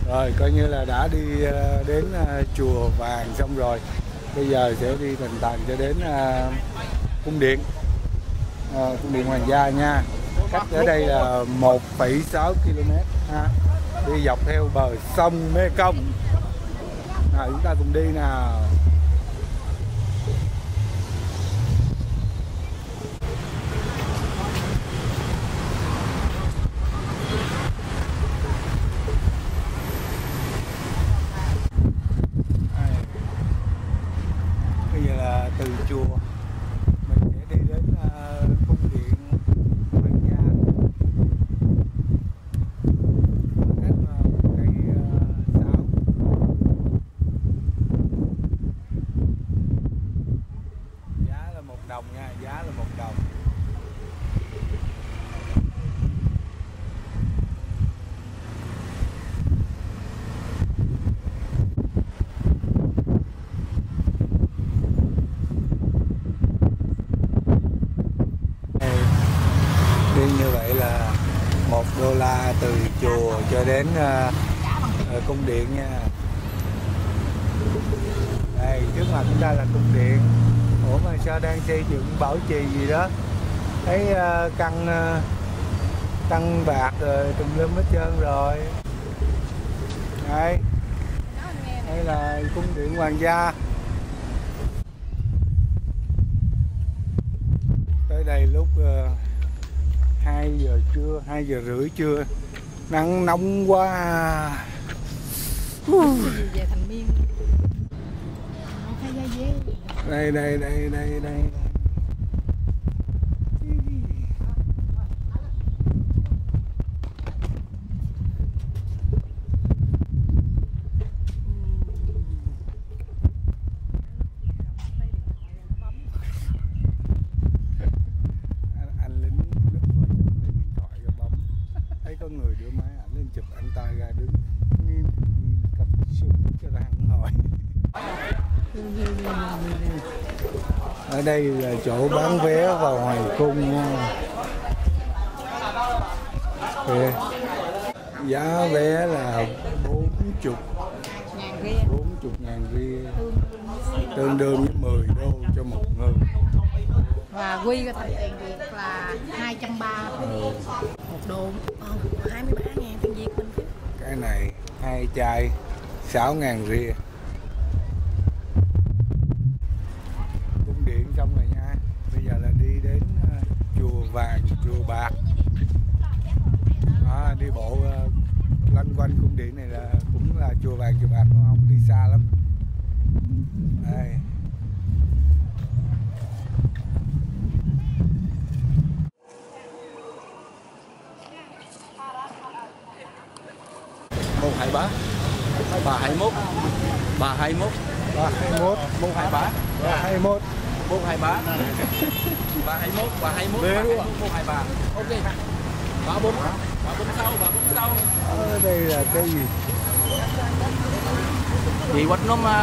Rồi coi như là đã đi đến chùa Vàng xong rồi. Bây giờ sẽ đi thành tàn cho đến cung điện cung điện Hoàng gia nha. Cách ở đây là 1,6 km ha. Đi dọc theo bờ sông Mê Công. Nào chúng ta cùng đi nào. Bây giờ là từ chùa mình sẽ đi đến cung điện Hoàng gia. Cách cây 6. Giá là 1 đồng nha, giá là 1 đồng. Đi như vậy là $1 từ chùa cho đến cung điện nha. Đây trước mặt chúng ta là cung điện. Ủa mà sao đang xây dựng bảo trì gì đó? Thấy căng bạc rồi tùm lum hết trơn rồi. Đây là cung điện Hoàng gia. Tới đây lúc 2 giờ trưa, 2 giờ rưỡi trưa, nắng nóng quá. Về Thành Miên. Đây. Anh lính lúc vợ chồng lấy điện thoại ra bấm, thấy có người đưa máy ảnh lên chụp, anh ta ra đứng nghiêm cầm súng cho ra hẳn hỏi. Ở đây là chỗ bán vé vào Hoàng cung nha. Giá vé là 40.000 ria, tương đương với 10 đô cho 1 người. Và quy ra thành tiền Việt là 230 1 đô, 23.000 tiền Việt mình. Cái này 2 chai 6.000 ria. Cung điện xong rồi nha. Bây giờ là đi đến chùa Vàng, chùa Bạc. Đi bộ lanh quanh cung điện này là cũng là chùa Vàng, chùa Bạc, không đi xa lắm. Đây. Một 23 321 321 321 123 321 123 321 321 123. Ok. 34 sau. Đây là cái gì? Gì quanh nó mà.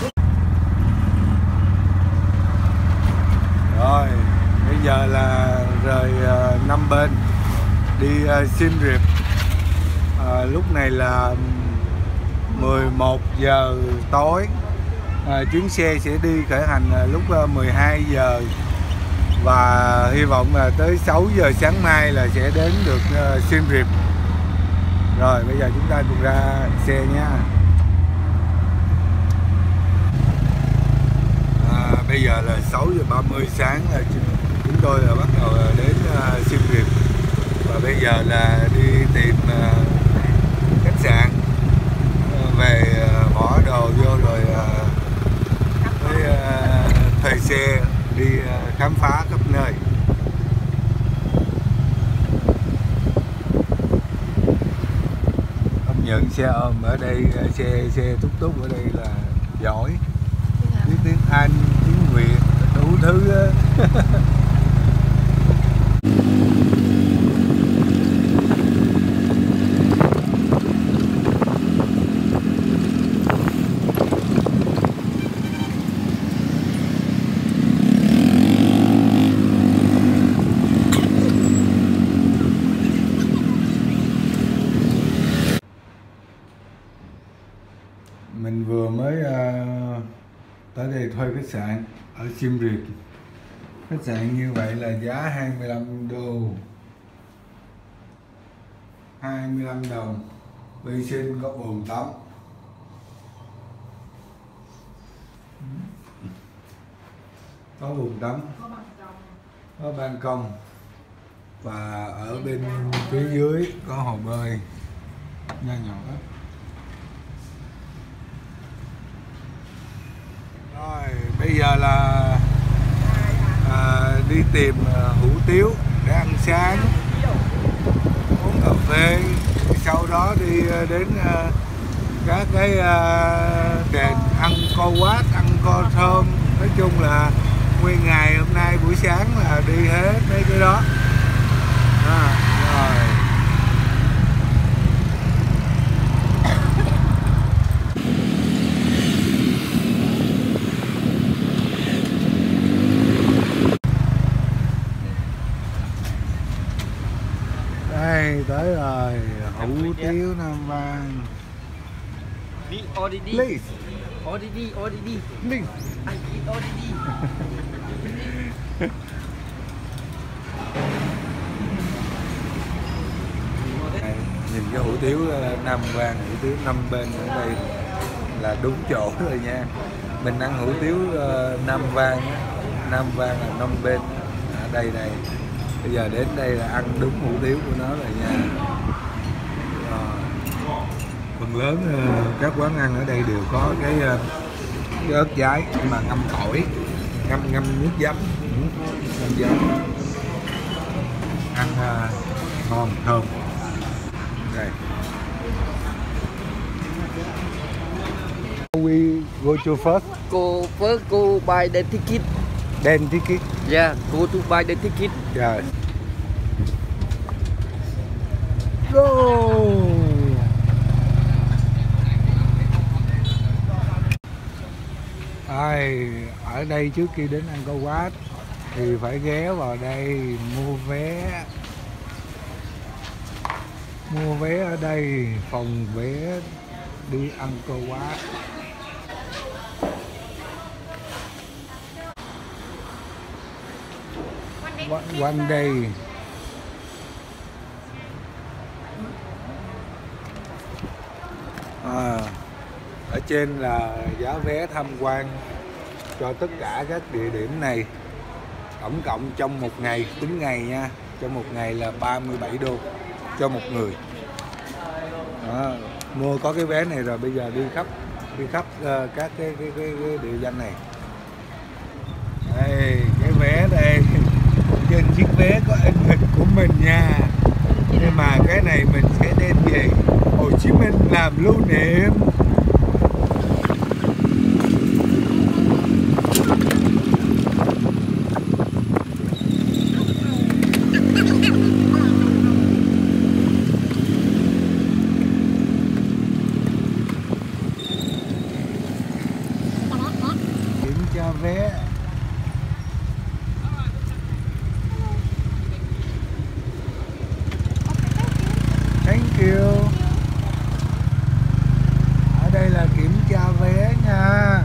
Rồi, bây giờ là rời Năm Bên đi Siem Reap. Lúc này là 11 giờ tối. Chuyến xe sẽ đi khởi hành lúc 12 giờ và hy vọng là tới 6 giờ sáng mai là sẽ đến được Siem Reap. Rồi bây giờ chúng ta cùng ra xe nha. Bây giờ là 6 giờ 30 sáng là chúng tôi là bắt đầu đến Siem Reap. Và bây giờ là đi tìm khách sạn, về bỏ đồ vô rồi thuê xe đi khám phá khắp nơi. Không nhận xe ôm ở đây, xe túc túc ở đây là giỏi, biết tiếng Anh, tiếng Việt, đủ thứ. Mình vừa mới tới đây thuê khách sạn ở Siem Reap. Khách sạn như vậy là giá 25 đô, 25 đồng. Vệ sinh có bồn tắm, có bồn tắm, có ban công, và ở bên phía dưới có hồ bơi nho nhỏ. Rồi bây giờ là đi tìm hủ tiếu để ăn sáng, uống cà phê, sau đó đi đến các cái đền Angkor Wat, Angkor Thom. Nói chung là nguyên ngày hôm nay buổi sáng là đi hết mấy cái đó. Rồi. Đây tới rồi, hủ tiếu Nam Vang. Please. Please. Nhìn cái hủ tiếu Nam Vang, hủ tiếu 5 bên ở đây là đúng chỗ rồi nha. Mình ăn hủ tiếu Nam Vang, Nam Vang là 5 bên ở đây này. Bây giờ đến đây là ăn đúng hủ tiếu của nó rồi nha. Phần lớn các quán ăn ở đây đều có cái ớt cháy mà ngâm tỏi, ngâm nước giấm, ngâm giấm, ăn ngon thơm. Đây. We go to first. Go buy the ticket. Then ticket. Yeah, go to buy the ticket. Yeah. Go. Ở đây trước khi đến Angkor Wat thì phải ghé vào đây mua vé. Mua vé ở đây, phòng vé đi Angkor Wat. One day. Ở trên là giá vé tham quan cho tất cả các địa điểm này. Tổng cộng trong một ngày, tính ngày nha, trong một ngày là 37 đô cho một người. Mua có cái vé này rồi bây giờ đi khắp các cái địa danh này. Đây, cái vé đây, trên chiếc vé có in hình của mình nha. Nhưng mà cái này mình sẽ đem về Hồ Chí Minh làm lưu niệm. Kiểm tra vé. Thank you. Ở đây là kiểm tra vé nha.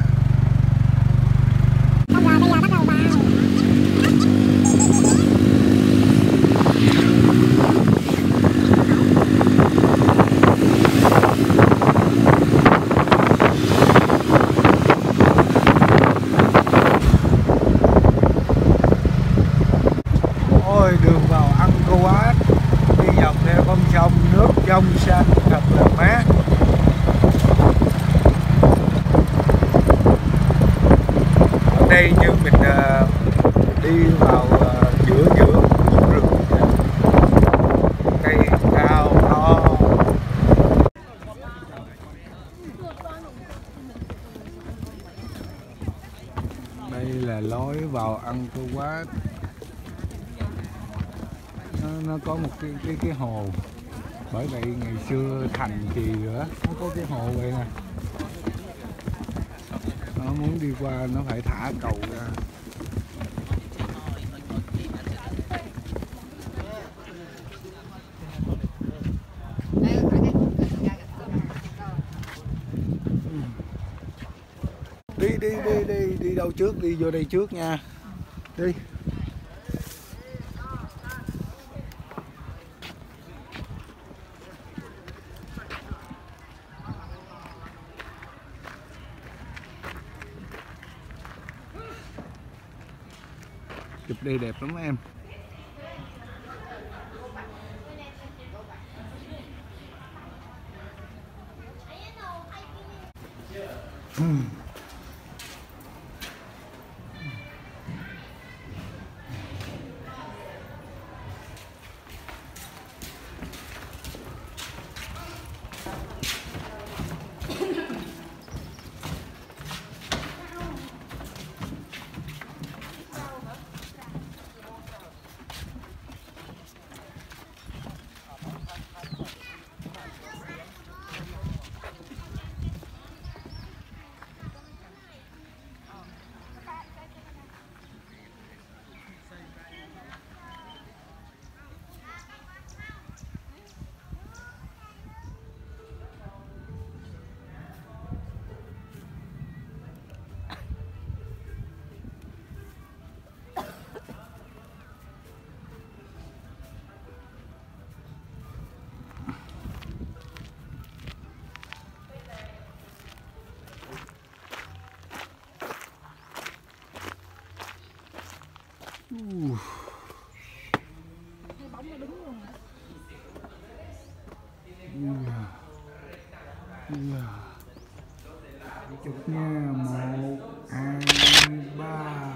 Bây giờ bắt đầu vào. Ôi, đường vào Angkor Wat đi dọc theo con sông, nước trong xanh thật là mát. Ở đây như mình đi vào giữa rừng, cây cao to. Đây là lối vào Angkor Wat. Nó có một cái hồ, bởi vậy ngày xưa thành trì nữa nó có cái hồ vậy nè. Nó muốn đi qua nó phải thả cầu ra. đi đâu trước, đi vô đây trước nha. Đi. Chụp đây đẹp lắm em. Cái bóng nó đứng luôn hả? Chụp nha, 1, 2, 3.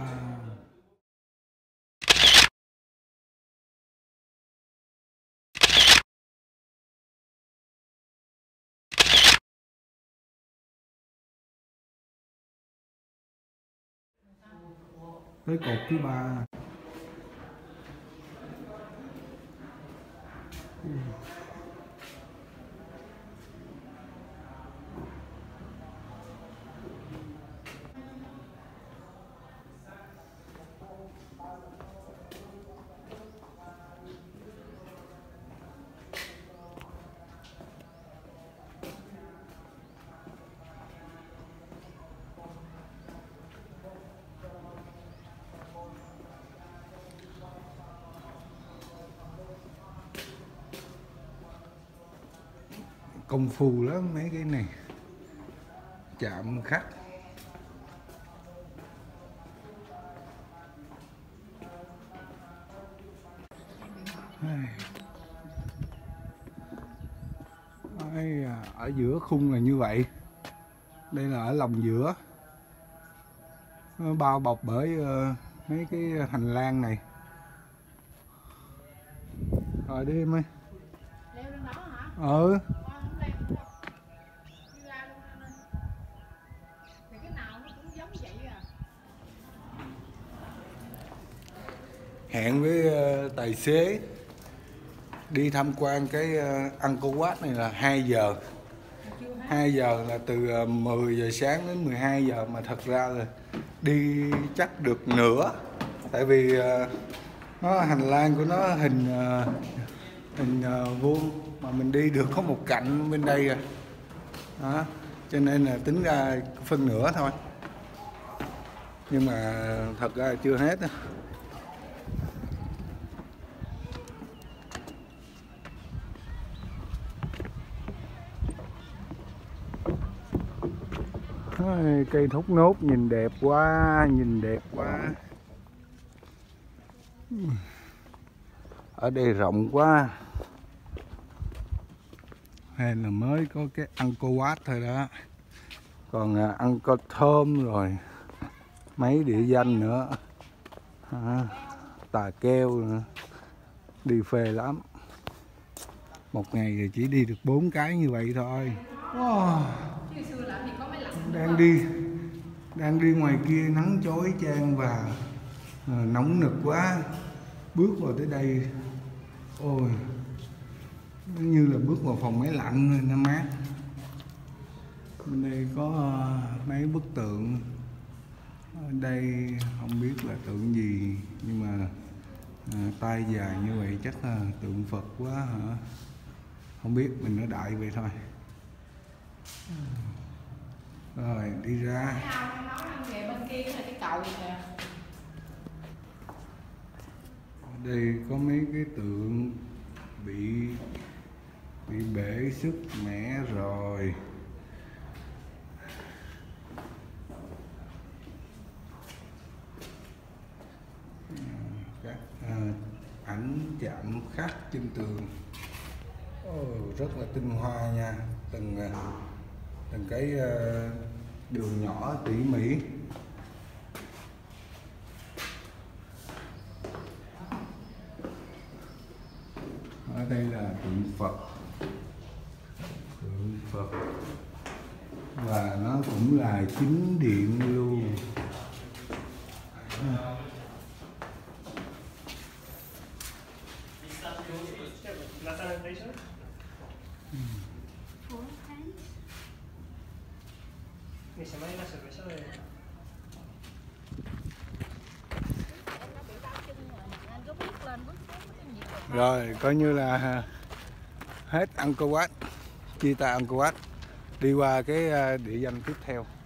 Tới cột thứ 3. Công phu lắm mấy cái này, chạm khắc. Ở giữa khung là như vậy, đây là ở lòng giữa, nó bao bọc bởi mấy cái hành lang này. Rồi đi em ơi. Leo lên đó hả? Ừ. Cái nào nó cũng giống vậy à. Hẹn với tài xế đi tham quan cái Angkor Wat này là 2 giờ. 2 giờ là từ 10 giờ sáng đến 12 giờ, mà thật ra là đi chắc được nửa, tại vì nó hành lang của nó hình vuông, mà mình đi được có một cạnh bên đây rồi đó, cho nên là tính ra phân nửa thôi, nhưng mà thật ra chưa hết. Cây thốt nốt nhìn đẹp quá, nhìn đẹp quá. Ở đây rộng quá, hay là mới có cái Angkor Wat thôi đó, còn Angkor Thom rồi mấy địa danh nữa, Tà Keo nữa. Đi phê lắm, một ngày thì chỉ đi được 4 cái như vậy thôi. Đang đi ngoài kia nắng chói chang và nóng nực quá, bước vào tới đây ôi nó như là bước vào phòng máy lạnh, nó mát. Bên đây có mấy bức tượng, ở đây không biết là tượng gì, nhưng mà tay dài như vậy chắc là tượng Phật quá hả, không biết, mình nói đại vậy thôi. Rồi đi ra. Không, nói anh về bên kia là cái cầu kìa. Ở đây có mấy cái tượng bị bể sức mẻ rồi. Các ảnh chạm khắc trên tường rất là tinh hoa nha, từng cái đường nhỏ tỉ mỉ. Ở đây là tượng Phật và nó cũng là chính điện luôn. Rồi coi như là hết Angkor Wat, chia tay Angkor Wat, đi qua cái địa danh tiếp theo.